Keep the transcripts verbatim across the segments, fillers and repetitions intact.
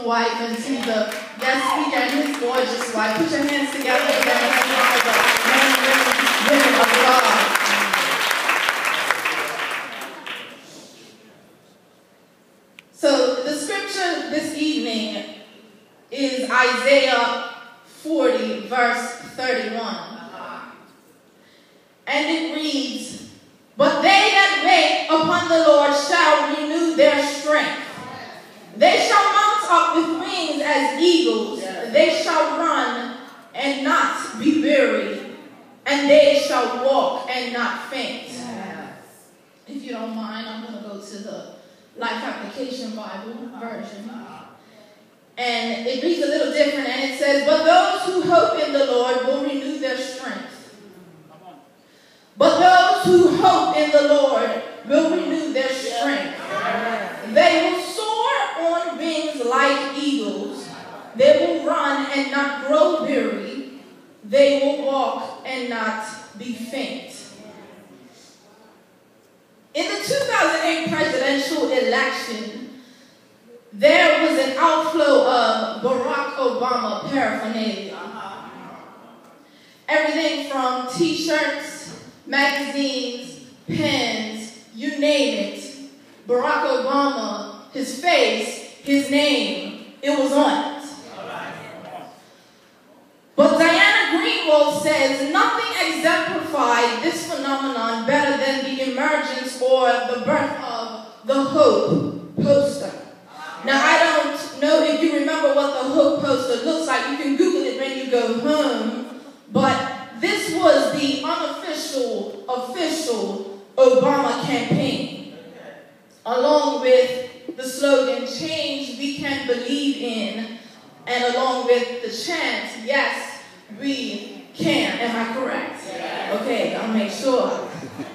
beautiful wife and to the guest speaker and his gorgeous wife. Put your hands together for them as well as the men and women of God. So the scripture this evening is Isaiah forty, verse thirty-one. And it reads, "But they that wait upon the Lord shall renew their strength. They shall mount up with wings as eagles. They shall run and not be weary, and they shall walk and not faint." If you don't mind, I'm going to go to the Life Application Bible version. And it reads a little different, and it says, "But those who hope in the Lord will renew their strength." But those who hope in the Lord will renew their strength. They will soar on wings like eagles. They will run and not grow weary. They will walk and not be faint. In the two thousand eight presidential election, there was an outflow of Barack Obama paraphernalia. Everything from t-shirts, magazines, pens, you name it. Barack Obama, his face, his name, it was on it. But Diana Greenwald says nothing exemplified this phenomenon better than the emergence or the birth of the Hope poster. Now, I don't know if you remember what the Hope poster looks like. You can Google it when you go home. But this was the unofficial, official Obama campaign, along with the slogan, "Change we can believe in," and along with the chant, "Yes, we can." Am I correct? Okay, I'll make sure.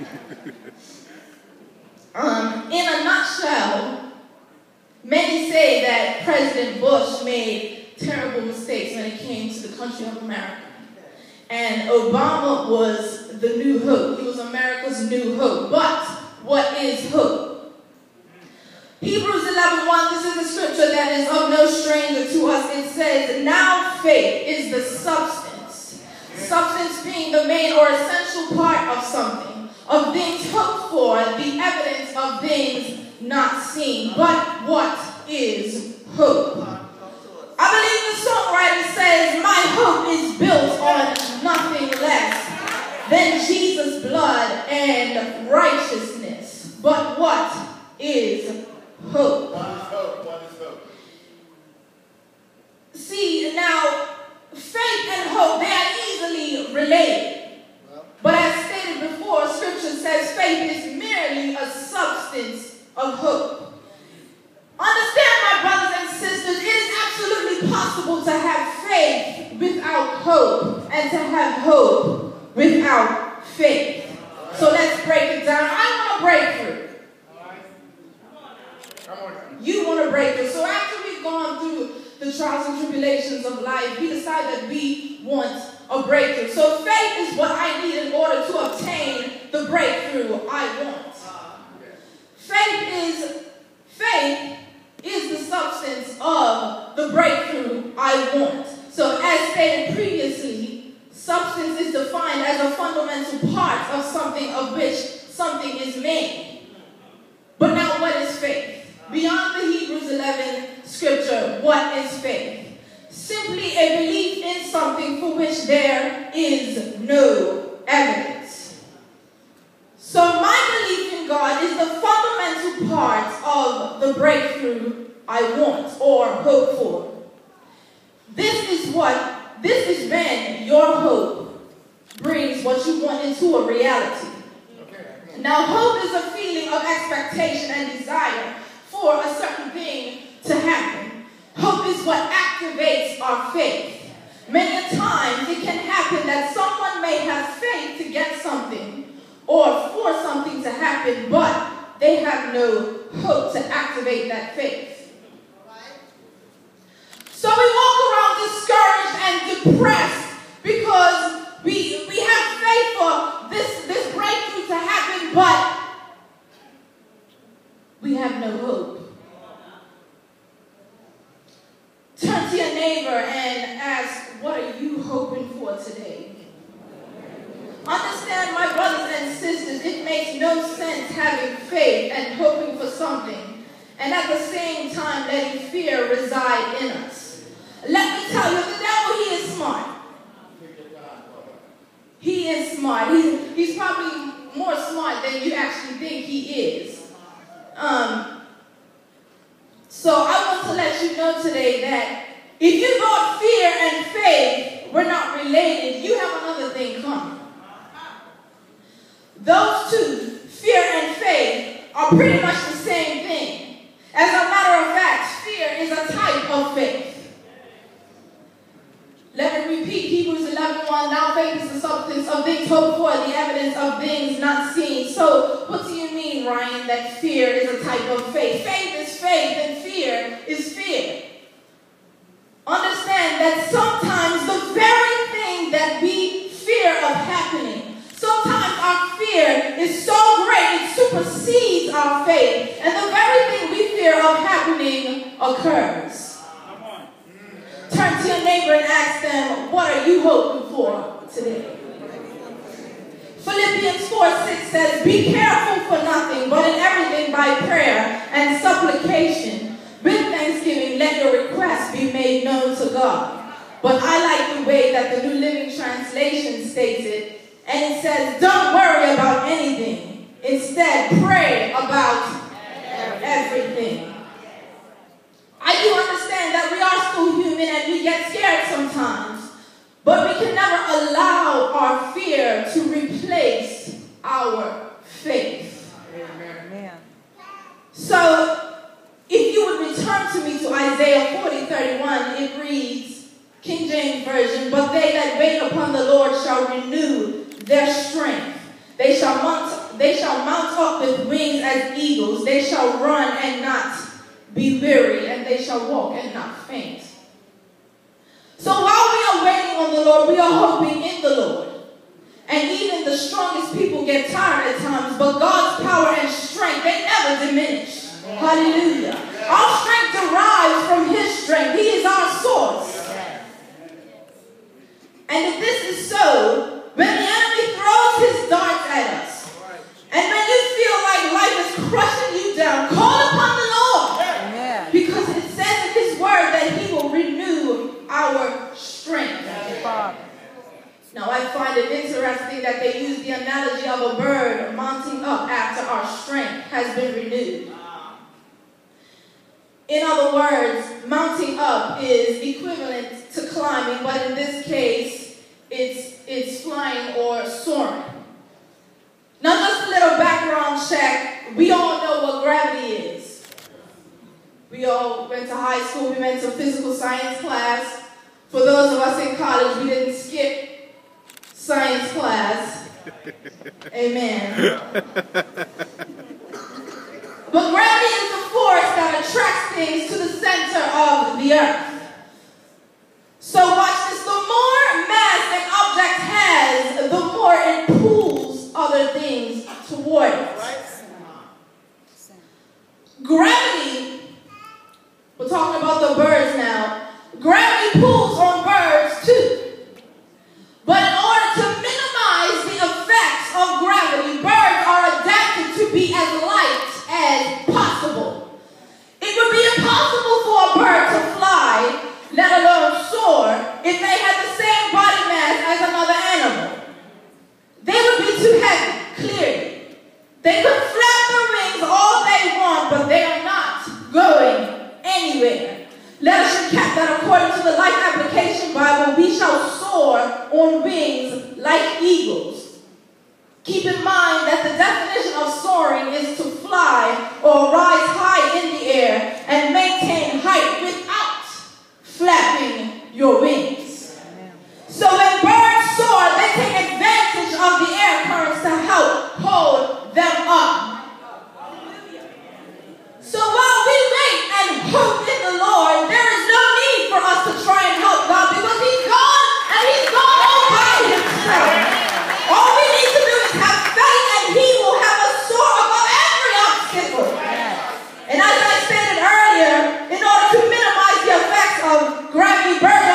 Um, in a nutshell, many say that President Bush made terrible mistakes when it came to the country of America. And Obama was the new hope. He was America's new hope. But what is hope? Hebrews eleven one, this is a scripture that is of no stranger to us. It says, "Now faith is the substance." Substance being the main or essential part of something, of things hoped for, the evidence of things not seen. But what is hope? I believe the songwriter says, "My hope is built on nothing less than Jesus' blood and righteousness." But what is hope? What is hope? What is hope? See, now, faith and hope, they are easily related. But as stated before, Scripture says faith is merely a substance of hope. Understand, my brothers and sisters, it is absolutely possible to have faith without hope and to have hope without faith. So let's break it down. I want a breakthrough. You want a breakthrough. So after we've gone through the trials and tribulations of life, we decide that we want a breakthrough. So faith is what I need in order to obtain the breakthrough I want. Faith is faith is the substance of the breakthrough I want. So as stated previously, substance is defined as a fundamental part of something of which something is made. But now what is faith? Beyond the Hebrews eleven scripture, what is faith? Simply a belief in something for which there is no evidence. So my belief in God is the fundamental part of the breakthrough I want or hope for. This is what, this is when your hope brings what you want into a reality. Now, hope is a feeling of expectation and desire for a certain thing to happen. Hope is what activates our faith. Many times it can happen that someone may have faith to get something or for something to happen, but they have no hope to activate that faith. So we walk around discouraged and depressed because we, we have faith for this, this breakthrough to happen, but we have no hope. neighbor and ask, what are you hoping for today? Understand, my brothers and sisters, it makes no sense having faith and hoping for something, and at the same time letting fear reside in us. Let me tell you, the devil, he is smart. He is smart. He's, he's probably more smart than you actually think he is. Um, so I want to let you know today that if you thought fear and faith were not related, you have another thing coming. Those two, fear and faith, are pretty much the same thing. As a matter of fact, fear is a type of faith. Let me repeat Hebrews eleven one. Now faith is the substance of things hoped for, the evidence of things not seen. So what do you mean, Ryan, that fear is a type of faith? Faith is faith and fear is fear. Understand that sometimes the very thing that we fear of happening, sometimes our fear is so great it supersedes our faith, and the very thing we fear of happening occurs. Turn to your neighbor and ask them, what are you hoping for today? Philippians four six says, be careful for nothing, but in everything by prayer and supplication, with thanksgiving, let your requests be made known to God. But I like the way that the New Living Translation states it, and it says, don't worry about anything. Instead, pray about everything. I do understand that we are still human and we get scared sometimes, but we can never allow our fear to replace our faith. Amen. So, if you would return to me to Isaiah forty thirty-one, it reads, King James Version, but they that wait upon the Lord shall renew their strength. They shall mount, they shall mount up with wings as eagles. They shall run and not be weary, and they shall walk and not faint. So while we are waiting on the Lord, we are hoping in the Lord. And even the strongest people get tired at times, but God's power and strength, they never diminish. Hallelujah. Our strength derives from His strength. He is our source. And if this is so, when the enemy throws his darts at us, and when you feel like life is crushing you down, call upon the Lord. Amen. Because it says in His word that He will renew our strength. Now I find it interesting that they use the analogy of a bird mounting up after our strength has been renewed. In other words, mounting up is equivalent to climbing, but in this case, it's, it's flying or soaring. Now, just a little background check. We all know what gravity is. We all went to high school. We went to physical science class. For those of us in college, we didn't skip science class. Amen. But gravity is the force that attracts things to the center of the earth. So watch this. The more mass an object has, the more it pulls other things toward it. Gravity, we're talking about the birds now. Gravity pulls on birds too. But in order to minimize the effects of gravity, birds are adapted to be as light as possible. It would be impossible for a bird to fly, let alone soar, if they had the same body mass as another animal. They would be too heavy, clearly. They could flap their wings all they want, but they are not going anywhere. Let us recap that according to the Life Application Bible, we shall soar on wings like eagles. Keep in mind that the definition of soaring is to fly or rise high in the air and maintain height without flapping your wings. So when birds soar, they take advantage of the air currents to help hold them up. So while we wait and hope in the Lord, there is no need for us to try and help God because He's gone and He's gone all by Himself. All we need to do is have faith and He will have us soar above every obstacle. And as I stated earlier, in order to minimize the effects of gravity, birds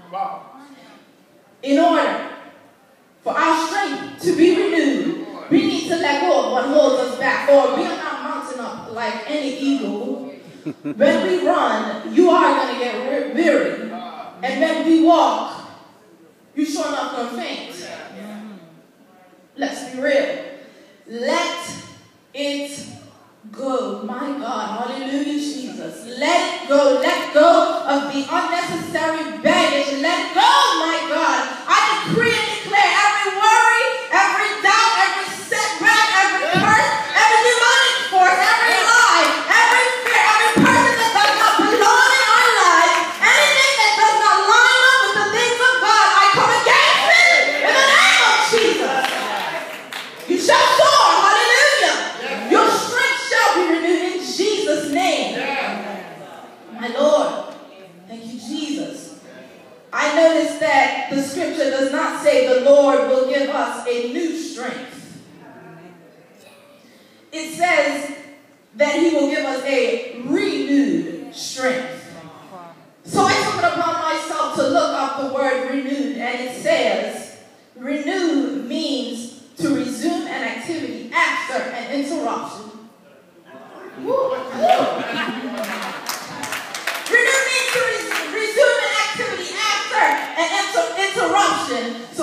In order for our strength to be renewed, we need to let go of what holds us back, or we are not mounting up like any eagle. When we run, you are going to get weary. And when we walk, you sure enough going to faint. Let's be real. Let it go. My God. Hallelujah, Jesus. Let it go. Let go of the unnecessary baggage. Let it go, my God. I decree and declare every worry, every doubt, every setback, every curse, every demonic force, every lie, every fear, every person that does not belong in our lives, anything that does not line up with the things of God, I come against it in the name of Jesus. You shall soar. Hallelujah. Your strength shall be renewed in Jesus' name. My Lord. Thank you, Jesus. I noticed that the scripture does not say the Lord will give us a new strength. It says that he will give us a renewed strength. So I took it upon myself to look up the word renewed, and it says renew means to resume an activity after an interruption. Woo. Renew means to res- resume an activity after an inter- interruption.